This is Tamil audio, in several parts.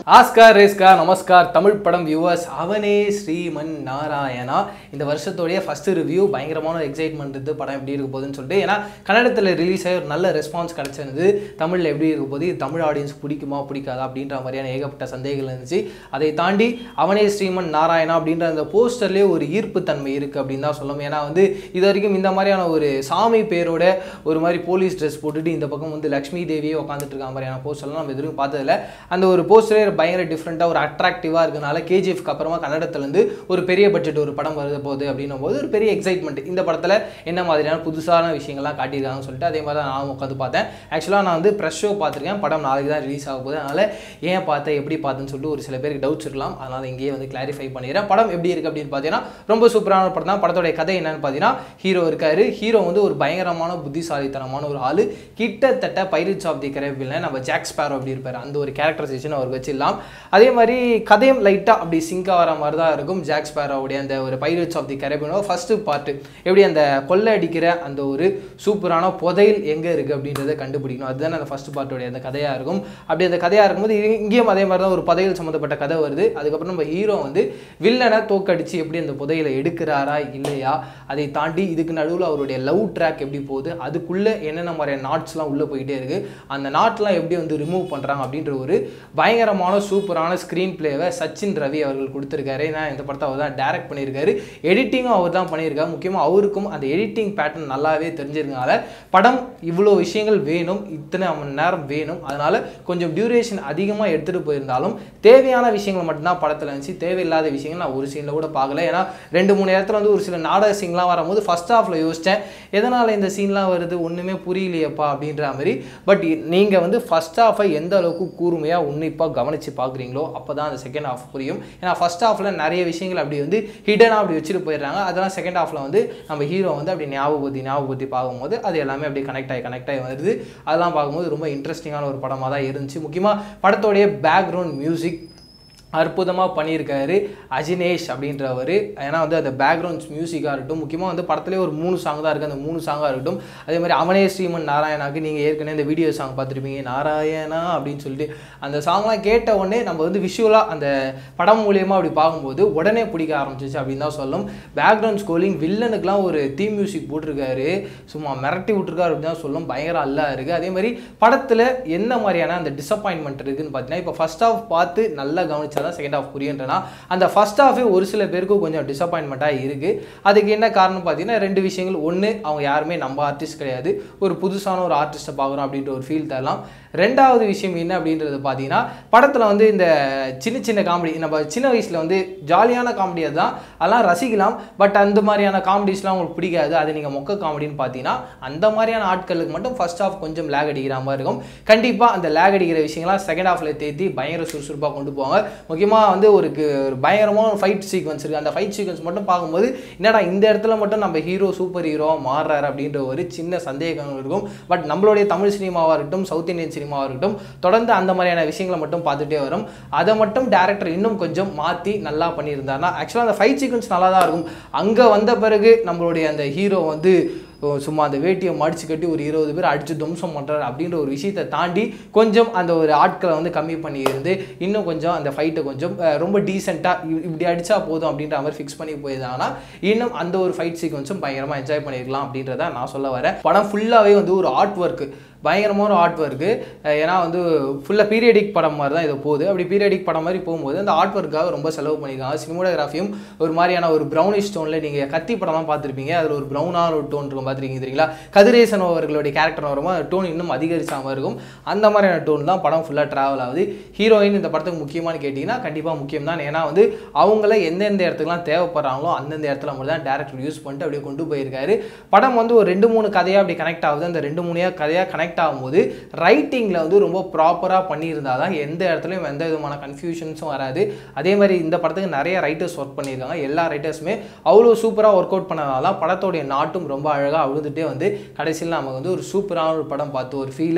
ஆஸ்கார் ரேஸ்கா நமஸ்கார் தமிழ் படம் வியூவர்ஸ். அவனே ஸ்ரீமன் நாராயணா இந்த வருஷத்தோடைய ஃபர்ஸ்ட் ரிவ்யூ. பயங்கரமான எக்ஸைட்மெண்ட் இருந்து படம் எப்படி இருக்க போகுதுன்னு சொல்லிட்டு. ஏன்னா கன்னடத்தில் ரிலீஸ் ஆகி ஒரு நல்ல ரெஸ்பான்ஸ் கிடைச்சிருந்தது. தமிழில் எப்படி இருக்க போது, தமிழ் ஆடியன்ஸ் பிடிக்குமா பிடிக்காதா அப்படின்ற மாதிரியான ஏகப்பட்ட சந்தேகங்கள் இருந்துச்சு. அதை தாண்டி அவனே ஸ்ரீமன் நாராயணா அப்படின்ற அந்த போஸ்டர்லேயே ஒரு ஈர்ப்பு தன்மை இருக்குது அப்படின்னு தான் சொல்லணும். ஏன்னா இது வரைக்கும் இந்த மாதிரியான ஒரு சாமி பேரோட ஒரு மாதிரி போலீஸ் ட்ரெஸ் போட்டுட்டு இந்த பக்கம் லக்ஷ்மி தேவியே உட்காந்துட்டு இருக்க மாதிரியான போஸ்டர்லாம் நம்ம எதுவும் பார்த்ததில்ல. அந்த ஒரு போஸ்டரே பயங்கர டிஃப்ரெண்ட்டாக ஒரு அட்ராக்டிவாக இருக்கனால கேஜிஎஃப்க்கு அப்புறமா கன்னடத்துலேருந்து ஒரு பெரிய பட்ஜெட் ஒரு படம் வருது போகுது அப்படின்னும் போது ஒரு பெரிய எக்ஸைட்மெண்ட். இந்த படத்தில் என்ன மாதிரியான புதுசான விஷயங்கள்லாம் காட்டியிருக்காங்கன்னு சொல்லிட்டு அதே மாதிரி தான் நான் உட்காந்து பார்த்தேன். ஆக்சுவலாக நான் ப்ரெஷ் ஷோ பார்த்துருக்கேன். படம் நாளைக்கு தான் ரிலீஸ் ஆக போகுது. அதனால் ஏன் பார்த்தேன் எப்படி பார்த்தேன்னு சொல்லிட்டு ஒரு சில பேருக்கு டவுட்ஸ் இருக்கலாம். அதனால் இங்கேயே கிளாரிஃபை பண்ணிடுறேன். படம் எப்படி இருக்குது அப்படின்னு பார்த்தீங்கன்னா ரொம்ப சூப்பரான படம் தான். படத்தோடைய கதை என்னன்னு பார்த்தீங்கன்னா, ஹீரோ இருக்காரு. ஹீரோ ஒரு பயங்கரமான புத்திசாலித்தனமான ஒரு ஆள். கிட்டத்தட்ட பைரட்ஸ் ஆஃப் தி கரீபியன் நம்ம ஜாக் ஸ்பேரோ அப்படி இருப்பார். அந்த ஒரு கேரக்டரைசேஷன் அவருக்கு வச்சிடலாம். அதே மாதிரி கதையும் லைட்டாக அப்படி சிங்காக வர மாதிரி தான் இருக்கும். ஜாக் ஸ்பேரோவுடைய அந்த ஒரு பைரட்ஸ் ஆஃப் தி கரீபியனோட ஃபர்ஸ்ட் பார்ட் எப்படி அந்த கொள்ளை அடிக்கிற அந்த ஒரு சூப்பரான புதையல் எங்கே இருக்குது அப்படின்றத கண்டுபிடிக்கணும். அதுதான் அந்த ஃபர்ஸ்ட் பார்ட்டோடைய அந்த கதையாக இருக்கும். அப்படி அந்த கதையாக இருக்கும்போது இங்கேயும் அதே மாதிரி தான் ஒரு புதையல் சம்மந்தப்பட்ட கதை வருது. அதுக்கப்புறம் நம்ம ஹீரோ வில்லனை தோக்கடிச்சு எப்படி அந்த புதையலை எடுக்கிறாரா இல்லையா, அதை தாண்டி இதுக்கு நடுவில் அவருடைய லவ் ட்ராக் எப்படி போகுது, அதுக்குள்ளே என்னென்ன மாதிரியான நாட்ஸ்லாம் உள்ளே போயிட்டே இருக்குது, அந்த நாட்லாம் எப்படி ரிமூவ் பண்ணுறாங்க அப்படின்ற ஒரு பயங்கரமான சூப்பரான ஸ்க்ரீன் பிளேவை சச்சின் ரவி அவர்கள் கொடுத்துருக்காரு. ஏன்னா இந்த படத்தை அவர் தான் டைரக்ட் பண்ணியிருக்காரு. எடிட்டிங்கும் அவர் தான் பண்ணியிருக்காரு. முக்கியமாக அவருக்கும் அந்த எடிட்டிங் பேட்டர்ன் நல்லாவே தெரிஞ்சிருக்கனால படம் இவ்வளோ விஷயங்கள் வேணும், இத்தனை மணி நேரம் வேணும். அதனால் கொஞ்சம் டியூரேஷன் அதிகமாக எடுத்துகிட்டு போயிருந்தாலும் தேவையான விஷயங்கள் மட்டும்தான் படத்தில் இருந்துச்சு. தேவையில்லாத விஷயங்கள் நான் ஒரு சீனில் கூட பார்க்கல. ஏன்னா 2-3 இடத்துல ஒரு சில நாடக சீன்லாம் வரும்போது ஃபர்ஸ்ட் ஹாஃபில் யோசித்தேன், எதனால் இந்த சீன்லாம் வருது ஒன்றுமே புரியலையப்பா அப்படின்ற மாதிரி. பட் நீங்கள் ஃபர்ஸ்ட் ஹாஃபை எந்த அளவுக்கு கூர்மையாக உன்னிப்பாக கவனித்து பார்க்குறீங்களோ அப்போ தான் அந்த செகண்ட் ஹாஃப் புரியும். ஏன்னா ஃபர்ஸ்ட் ஹாஃபில் நிறைய விஷயங்கள் அப்படி ஹிடனாக அப்படி வச்சுட்டு போயிடுறாங்க. அதெல்லாம் செகண்ட் ஹாஃபில் நம்ம ஹீரோ அப்படி ஞாபகப்படுத்தி பார்க்கும்போது அது எல்லாமே அப்படியே கனெக்ட் ஆகி வருது. அதெல்லாம் பார்க்கும்போது ரொம்ப இன்ட்ரெஸ்டிங்கான ஒரு படமாக தான் இருந்துச்சு. முக்கியமாக படத்தோடைய பேக்ரவுண்ட் மியூசிக் அற்புதமாக பண்ணியிருக்காரு அஜினேஷ் அப்படின்றவர். ஏன்னா அந்த பேக்ரவுண்ட்ஸ் மியூசிக்காக இருக்கட்டும், முக்கியமாக படத்துலேயே ஒரு 3 சாங் தான் இருக்குது. அந்த 3 சாங்காக இருக்கட்டும். அதே மாதிரி அவனே ஸ்ரீமன் நாராயணாக்கு நீங்கள் ஏற்கனவே இந்த வீடியோ சாங் பார்த்துருப்பீங்க, நாராயணா அப்படின்னு சொல்லிட்டு. அந்த சாங்லாம் கேட்ட உடனே நம்ம விஷுவலாக அந்த படம் மூலியமாக அப்படி பார்க்கும்போது உடனே பிடிக்க ஆரம்பிச்சிச்சு அப்படின்னு தான் சொல்லணும். பேக்ரவுண்ட் ஸ்கோரிங் வில்லனுக்குலாம் ஒரு தீம் மியூசிக் போட்டிருக்காரு, சும்மா மிரட்டி விட்டுருக்காரு அப்படின்னு தான் சொல்லணும். பயங்கர அல்லா இருக்குது. அதே மாதிரி படத்தில் என்ன மாதிரியான அந்த டிசப்பாயின்மெண்ட் இருக்குதுன்னு பார்த்தீங்கன்னா, இப்போ ஃபர்ஸ்ட் ஹாஃப் பார்த்து நல்லா கவனிச்சா தான் செகண்ட் ஹாஃப் புரியுன்றனா அந்த ஃபர்ஸ்ட் ஹாஃபே ஒரு சில பேருக்கு கொஞ்சம் டிசப்பாயின்மெண்ட்டாக இருக்குது. அதுக்கு என்ன காரணம் பார்த்தீங்கன்னா 2 விஷயங்கள். ஒன்று, அவங்க யாருமே நம்ம ஆர்டிஸ்ட் கிடையாது, ஒரு புதுசான ஒரு ஆர்டிஸ்ட்டை பார்க்குறோம் அப்படின்ற ஒரு ஃபீல் தரலாம். 2வது விஷயம் என்ன அப்படின்றது பார்த்தீங்கன்னா, படத்தில் இந்த சின்ன சின்ன காமெடி, நம்ம சின்ன வயசில் ஜாலியான காமெடியாக தான் அதெல்லாம் ரசிக்கலாம். பட் அந்த மாதிரியான காமெடிஸ்லாம் உங்களுக்கு பிடிக்காது, அது நீங்கள் மொக்க காமெடின்னு பார்த்தீங்கன்னா அந்த மாதிரியான ஆட்களுக்கு மட்டும் ஃபர்ஸ்ட் ஹாஃப் கொஞ்சம் லேக் அடிக்கிற மாதிரி இருக்கும். கண்டிப்பாக அந்த லேக் அடிக்கிற விஷயங்கள்லாம் செகண்ட் ஹாஃபில் தேத்தி பயங்கர சுறுசுறுப்பாக கொண்டு போவாங்க. முக்கியமாக ஒரு பயங்கரமான ஃபைட் சீக்வன்ஸ் இருக்குது. அந்த ஃபைட் சீக்வன்ஸ் மட்டும் பார்க்கும்போது என்னடா இந்த இடத்துல மட்டும் நம்ம ஹீரோ சூப்பர் ஹீரோவாக மாறுறாரு அப்படின்ற ஒரு சின்ன சந்தேகம் இருக்கும். பட் நம்மளுடைய தமிழ் சினிமாவாக இருக்கட்டும், சவுத் இந்தியன் சினிமாவாக இருக்கட்டும், தொடர்ந்து அந்த மாதிரியான விஷயங்களை மட்டும் பார்த்துட்டே வரும். அதை மட்டும் டேரக்டர் இன்னும் கொஞ்சம் மாற்றி நல்லா பண்ணியிருந்தாருன்னா ஆக்சுவலாக அந்த ஃபைட் சீக்வன்ஸ் நல்லா தான் இருக்கும். அங்கே வந்த பிறகு நம்மளுடைய அந்த ஹீரோ சும்மா அந்த வேட்டியை மடிச்சு கட்டி ஒரு 20 பேர் அடித்து துவம்சம் பண்ணுறாரு அப்படின்ற ஒரு விஷயத்தை தாண்டி கொஞ்சம் அந்த ஒரு ஆட்களை கம்மி பண்ணி இருந்து இன்னும் கொஞ்சம் அந்த ஃபைட்டை கொஞ்சம் ரொம்ப டீசெண்டாக இப்படி அடித்தா போதும் அப்படின்ற மாதிரி ஃபிக்ஸ் பண்ணி போயிருந்தாங்கன்னா இன்னும் அந்த ஒரு ஃபைட் சீக்வன்ஸும் பயங்கரமாக என்ஜாய் பண்ணியிருக்கலாம் அப்படின்றத நான் சொல்ல வரேன். படம் ஃபுல்லாகவே ஒரு ஆர்ட் ஒர்க்கு, பயங்கரமான ஒரு ஆர்ட் ஒர்க்கு. ஏன்னா ஃபுல்லாக பீரியடிக் படம் மாதிரி தான் இது போகுது. அப்படி பீரியடிக் படம் மாதிரி போகும்போது அந்த ஆர்ட் ஒர்க்காக ரொம்ப செலவு பண்ணியிருக்காங்க. சினிமோகிராஃபியும் ஒரு மாதிரியான ஒரு ப்ரௌனிஷ் டோனில், நீங்கள் கத்தி படம்லாம் பார்த்துருப்பீங்க, அதில் ஒரு ப்ரௌனான ஒரு டோன் இருக்கும் பார்த்துருக்கீங்க தெரியுங்களா. கதிரேசன் அவர்களுடைய கேரக்டர் வரும்போது அந்த டோன் இன்னும் அதிகரிச்சாமல் இருக்கும். அந்த மாதிரியான டோன் தான் படம் ஃபுல்லாக ட்ராவல் ஆகுது. ஹீரோயின் இந்த படத்துக்கு முக்கியமானு கேட்டிங்கன்னா கண்டிப்பாக முக்கியம் தான். ஏன்னா அவங்கள எந்தெந்த இடத்துக்குலாம் தேவைப்படுறாங்களோ அந்தந்த இடத்துல மட்டும் தான் டேரக்டர் யூஸ் பண்ணிட்டு அப்படியே கொண்டு போயிருக்காரு. படம் ஒரு 2-3 கதையாக அப்படி கனெக்ட் ஆகுது. அந்த 2-3 கதையாக கனெக்ட் ஆகும்போது ரைட்டிங்கில் ரொம்ப ப்ராப்பராக பண்ணியிருந்தால் தான் எந்த இடத்துலையும் எந்த விதமான கன்ஃபியூஷன்ஸும் வராது. அதே மாதிரி இந்த படத்துக்கு நிறைய ரைட்டர்ஸ் ஒர்க் பண்ணியிருக்காங்க. எல்லா ரைட்டர்ஸுமே அவ்வளோ சூப்பராக ஒர்க் அவுட் பண்ணதால தான் படத்தோடைய நாட்டும் ரொம்ப அழகாக அழுதுகிட்டே கடைசியில் நமக்கு ஒரு சூப்பரான ஒரு படம் பார்த்து ஒரு ஃபீலை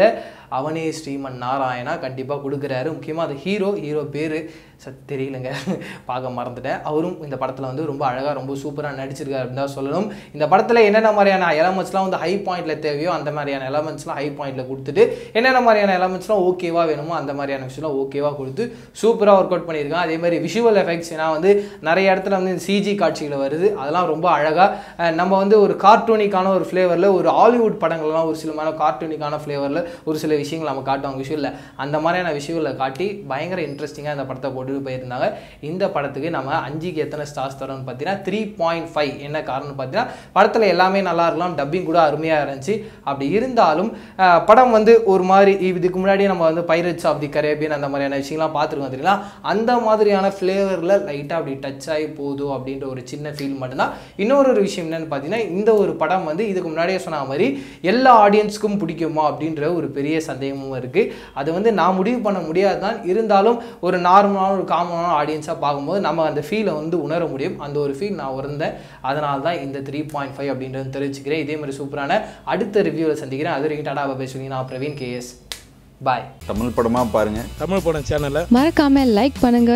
அவனே ஸ்ரீமன் நாராயணா கண்டிப்பாக கொடுக்குறாரு. முக்கியமாக அது ஹீரோ பேர் தெரியலங்க, பார்க்க மறந்துட்டேன். அவரும் இந்த படத்தில் வந்து ரொம்ப அழகாக ரொம்ப சூப்பராக நடிச்சிருக்காரு அப்படின்னு தான் சொல்லணும். இந்த படத்தில் என்னென்ன மாதிரியான எலமெண்ட்ஸ்லாம் வந்து ஹை பாயிண்டில் தேவையோ அந்த மாதிரியான எலமெண்ட்ஸ்லாம் ஹை பாயிண்டில் கொடுத்துட்டு என்னென்ன மாதிரியான எலமெண்ட்ஸ்லாம் ஓகேவா வேணுமோ அந்த மாதிரியான விஷயம்லாம் ஓகேவா கொடுத்து சூப்பராக ஒர்க் அவுட் பண்ணியிருக்காங்க. அதே மாதிரி விஷுவல் எஃபெக்ட்ஸ், ஏன்னா வந்து நிறைய இடத்துல வந்து சிஜி காட்சிகள் வருது, அதெல்லாம் ரொம்ப அழகாக நம்ம வந்து ஒரு கார்ட்டூனிக்கான ஒரு ஃப்ளேவரில் ஒரு ஹாலிவுட் படங்கள்லாம் ஒரு சில கார்ட்டூனிக்கான ஃப்ளேவரில் ஒரு சில விஷயங்கள் நம்ம காட்டுவாங்க விஷுவலில், அந்த மாதிரியான விஷுவலில் காட்டி பயங்கர இன்ட்ரெஸ்டிங்காக இந்த படத்தை போட்டு போயிருந்தாங்க. இந்த படத்துக்கு நம்ம 5க்கு எத்தனை ஸ்டார்ஸ் தரோம்னு பார்த்தீங்கன்னா 3.5. என்ன காரணம் பார்த்தீங்கன்னா படத்தில் எல்லாமே நல்லா இருக்கலாம், டப்பிங் கூட அருமையாக இருந்துச்சு. அப்படி இருந்தாலும் படம் வந்து ஒரு மாதிரி இதுக்கு முன்னாடி நம்ம வந்து பைரட்ஸ் ஆஃப் தி கரேபியன் அந்த மாதிரியான விஷயங்கள்லாம் பார்த்துருக்கோம் தெரியுங்களா, அந்த மாதிரியான ஃப்ளேவரில் லைட்டாக அப்படி டச் ஆகி போதும் அப்படின்ற ஒரு சின்ன ஃபீல் மட்டும்தான். இன்னொரு விஷயம் என்னென்னு பார்த்தீங்கன்னா இந்த ஒரு படம் வந்து இதுக்கு முன்னாடியே சொன்ன மாதிரி எல்லா ஆடியன்ஸுக்கும் பிடிக்குமா அப்படின்ற ஒரு பெரிய சந்தேகமும் இருக்குது. அது வந்து நான் முடிவு பண்ண முடியாது தான், இருந்தாலும் ஒரு நார்மலான ஒரு காமனான ஆடியன்ஸாக பார்க்கும்போது நம்ம அந்த ஃபீலை வந்து உணர முடியும். அந்த ஒரு ஃபீல் நான் உணர்ந்தேன், அதனால தான் இந்த 3.5 அப்படின்றது தெரிவிச்சுக்கிறேன். இதே மாதிரி சூப்பரான அடுத்த ரிவ்யூவில் சந்திக்கிறேன். அது வரைக்கும் டாடா பாய் சொல்லி நான் பிரவீன் KS. பாய். தமிழ் படமா பாருங்க. தமிழ் படம் சேனலை மறக்காம லைக் பண்ணுங்க,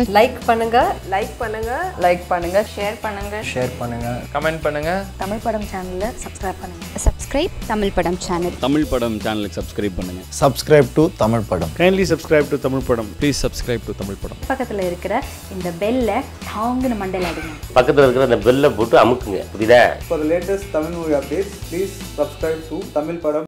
ஷேர் பண்ணுங்க, கமெண்ட் பண்ணுங்க. தமிழ் படம் சேனலை சப்ஸ்கிரைப் தமிழ் படம் சேனல். தமிழ் படம் சேனலுக்கு சப்ஸ்கிரைப் பண்ணுங்க. சப்ஸ்கிரைப் டு தமிழ் படம். கைண்ட்லி சப்ஸ்கிரைப் டு தமிழ் படம். ப்ளீஸ் சப்ஸ்கிரைப் டு தமிழ் படம். பக்கத்தில் இருக்கிற இந்த பெல்லை டாங்குன்னு மண்டையில் அடிங்க. பக்கத்தில் இருக்கிற அந்த பெல்லை போட்டு அமுக்குங்க, புரியுதா? For the latest Tamil movie updates, please subscribe to Tamil Padam.